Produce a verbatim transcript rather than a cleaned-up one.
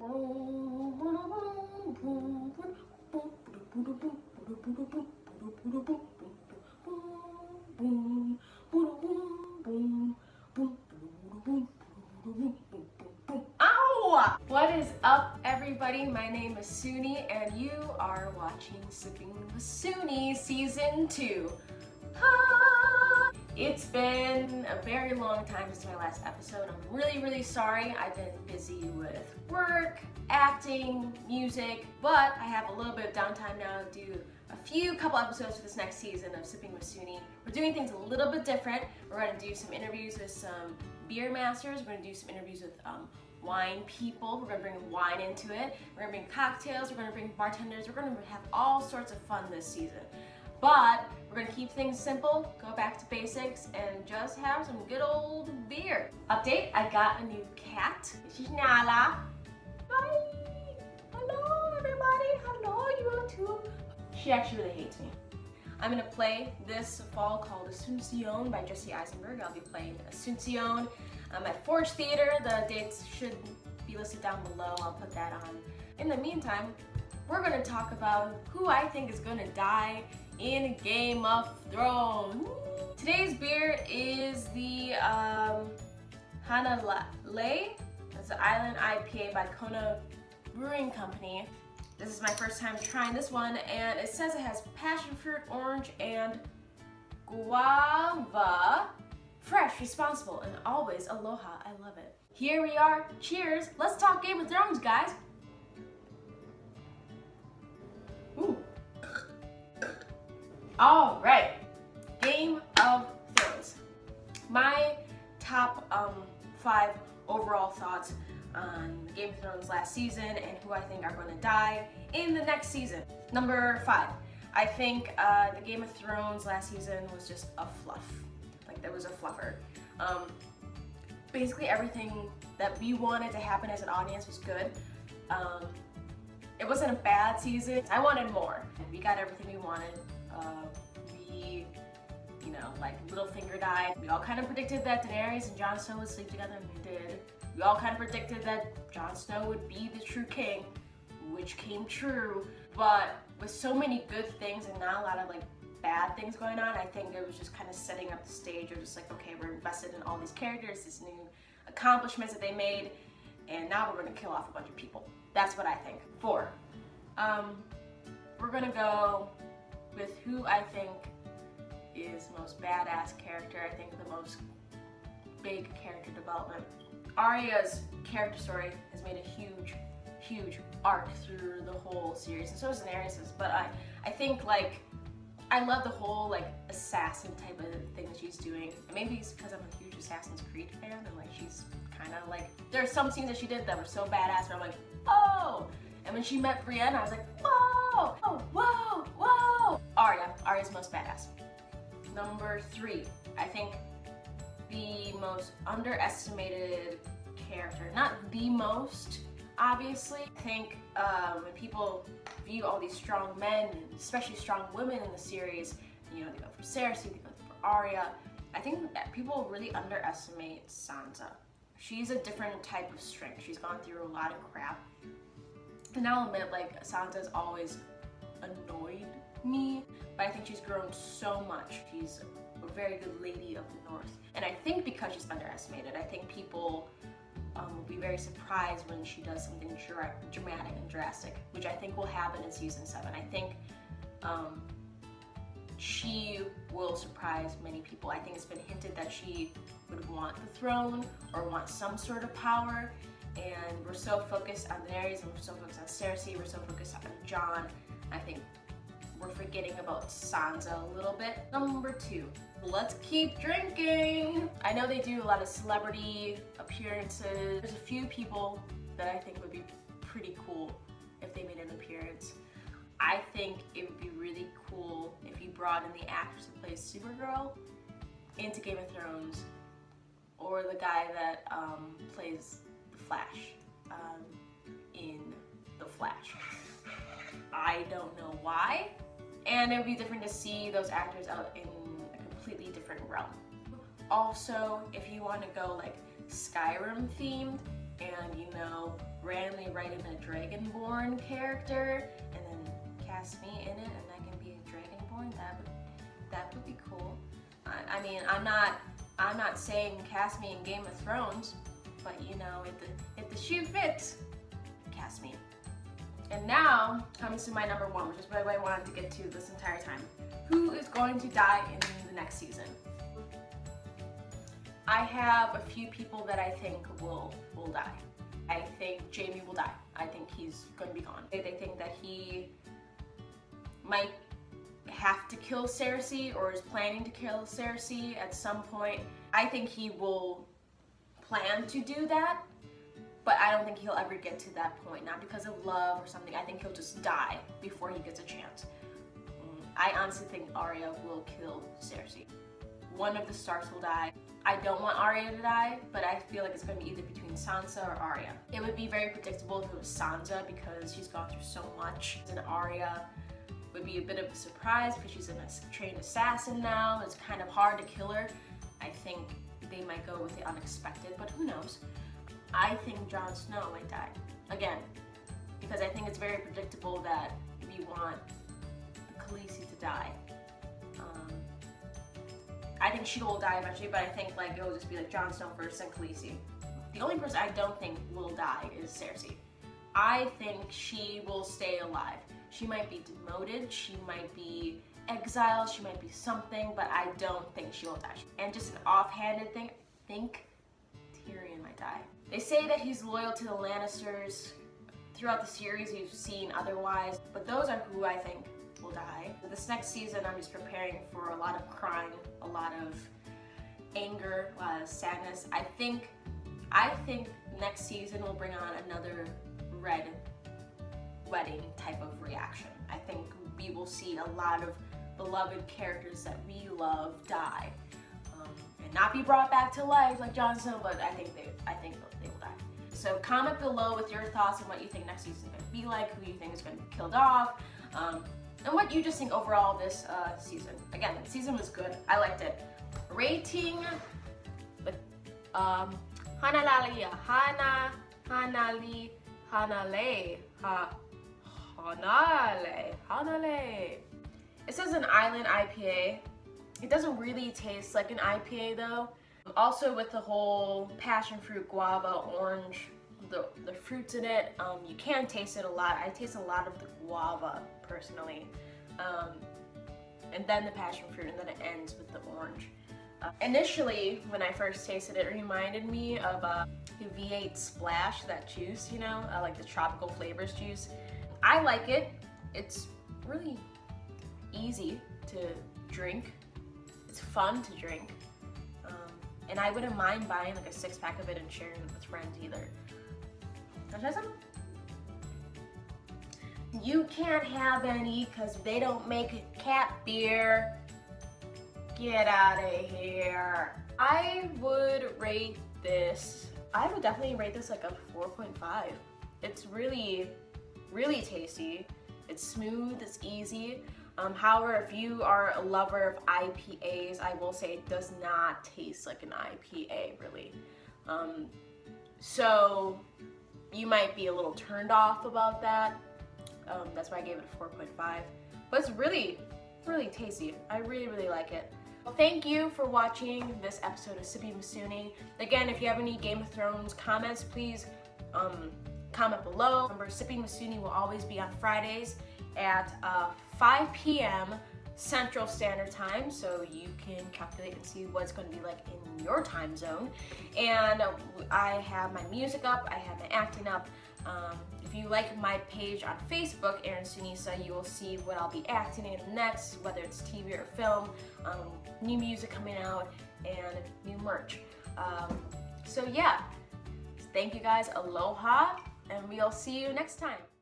Ow! What is up, everybody? My name is Suni, and you are watching Sipping with Suni Season two. Ah! It's been a very long time since my last episode. I'm really, really sorry. I've been busy with work, acting, music, but I have a little bit of downtime now to do a few couple episodes for this next season of Sipping with Suni. We're doing things a little bit different. We're going to do some interviews with some beer masters. We're going to do some interviews with um, wine people. We're going to bring wine into it. We're going to bring cocktails. We're going to bring bartenders. We're going to have all sorts of fun this season. But we're going to keep things simple, go back to basics, and just have some good old beer. Update, I got a new cat. She's Nala. Hi! Hello, everybody. Hello, YouTube. She actually really hates me. I'm going to play this fall called Asuncion by Jesse Eisenberg. I'll be playing Asuncion um, at Forge Theater. The dates should be listed down below. I'll put that on. In the meantime, we're going to talk about who I think is going to die in Game of Thrones. Today's beer is the um, Hanalei. It's an Island I P A by Kona Brewing Company. This is my first time trying this one, and it says it has passion fruit, orange, and guava. Fresh, responsible, and always aloha. I love it. Here we are. Cheers. Let's talk Game of Thrones, guys. Ooh. All right, Game of Thrones. My top um, five overall thoughts on Game of Thrones last season and who I think are going to die in the next season. Number five, I think uh, the Game of Thrones last season was just a fluff. Like, there was a fluffer. Um, basically everything that we wanted to happen as an audience was good. Um, it wasn't a bad season. I wanted more. We got everything we wanted. Uh, we, you know, like Littlefinger died. We all kind of predicted that Daenerys and Jon Snow would sleep together, and they did. We all kind of predicted that Jon Snow would be the true king, which came true. But with so many good things and not a lot of like bad things going on, I think it was just kind of setting up the stage of just like, okay, we're invested in all these characters, these new accomplishments that they made, and now we're gonna kill off a bunch of people. That's what I think. Four. Um, we're gonna go with who I think is the most badass character. I think the most big character development. Arya's character story has made a huge, huge arc through the whole series, and so is Daenerys's. But I, I think like, I love the whole like assassin type of thing that she's doing. And maybe it's because I'm a huge Assassin's Creed fan, and like she's kind of like, there are some scenes that she did that were so badass where I'm like, oh! And when she met Brienne, I was like, whoa! Oh, whoa! Whoa! Arya. Arya's most badass. Number three, I think the most underestimated character. Not the most, obviously. I think um, when people view all these strong men, and especially strong women in the series, you know, they go for Cersei, they go for Arya. I think that people really underestimate Sansa. She's a different type of strength. She's gone through a lot of crap. And I'll admit, like, Sansa's always annoyed me, but I think she's grown so much. She's a very good lady of the North. And I think because she's underestimated, I think people um, will be very surprised when she does something dra dramatic and drastic, which I think will happen in season seven. I think um, she will surprise many people. I think it's been hinted that she would want the throne or want some sort of power. And we're so focused on Daenerys, and we're so focused on Cersei, we're so focused on Jon. I think we're forgetting about Sansa a little bit. Number two, let's keep drinking. I know they do a lot of celebrity appearances. There's a few people that I think would be pretty cool if they made an appearance. I think it would be really cool if you brought in the actress who plays Supergirl into Game of Thrones, or the guy that um, plays Flash um, in The Flash. I don't know why, and it would be different to see those actors out in a completely different realm. Also, if you want to go like Skyrim themed and, you know, randomly definitely write in a Dragonborn character and then cast me in it, and I can be a Dragonborn. That would that would be cool. I, I mean, I'm not I'm not saying cast me in Game of Thrones, but you know, if the if the shoe fits, cast me. And now comes to my number one, which is what I wanted to get to this entire time. Who is going to die in the next season? I have a few people that I think will will die. I think Jaime will die. I think he's going to be gone. They, they think that he might have to kill Cersei or is planning to kill Cersei at some point. I think he will plan to do that, but I don't think he'll ever get to that point. Not because of love or something. I think he'll just die before he gets a chance. I honestly think Arya will kill Cersei. One of the Starks will die. I don't want Arya to die, but I feel like it's going to be either between Sansa or Arya. It would be very predictable if it was Sansa because she's gone through so much. And Arya would be a bit of a surprise because she's a trained assassin now. It's kind of hard to kill her. I think they might go with the unexpected, but who knows? I think Jon Snow might die. Again, because I think it's very predictable that we want Khaleesi to die. Um, I think she will die eventually, but I think like it will just be like Jon Snow first and Khaleesi. The only person I don't think will die is Cersei. I think she will stay alive. She might be demoted, she might be exiled, she might be something, but I don't think she will die. And just an offhanded thing, I think Tyrion might die. They say that he's loyal to the Lannisters. Throughout the series you've seen otherwise, but those are who I think will die. This next season I'm just preparing for a lot of crying, a lot of anger, a lot of sadness. I think, I think next season will bring on another red wedding type of reaction. I think we will see a lot of beloved characters that we love die, um, and not be brought back to life like Jon Snow, but I think they, I think they will die. So comment below with your thoughts on what you think next season is going to be like, who you think is going to be killed off, um, and what you just think overall of this uh, season. Again, the season was good. I liked it. Rating, um, Hanalali, Hana, Hanali, Hanale, Ha, Hanale, Hanale. It says an island I P A. It doesn't really taste like an I P A though. Also with the whole passion fruit, guava, orange, the, the fruits in it, um, you can taste it a lot. I taste a lot of the guava personally. Um, and then the passion fruit, and then it ends with the orange. Uh, initially, when I first tasted it, it reminded me of uh, the V eight Splash, that juice, you know, uh, like the tropical flavors juice. I like it. It's really easy to drink. It's fun to drink. Um, and I wouldn't mind buying like a six pack of it and sharing it with friends either. Can I try some? You can't have any because they don't make cat beer. Get out of here. I would rate this, I would definitely rate this like a four point five. It's really, really tasty. It's smooth, it's easy. Um, however, if you are a lover of I P As, I will say it does not taste like an I P A, really. Um, so you might be a little turned off about that. Um, that's why I gave it a four point five. But it's really, really tasty. I really, really like it. Well, thank you for watching this episode of Sippy Masuni. Again, if you have any Game of Thrones comments, please um, comment below. Remember, Sippy Masuni will always be on Fridays at uh, five P M Central Standard Time, so you can calculate and see what it's going to be like in your time zone. And uh, I have my music up, I have my acting up. Um, if you like my page on Facebook, Erin Sunisa, you will see what I'll be acting in next, whether it's T V or film, um, new music coming out, and new merch. Um, so yeah, thank you guys, aloha, and we'll see you next time.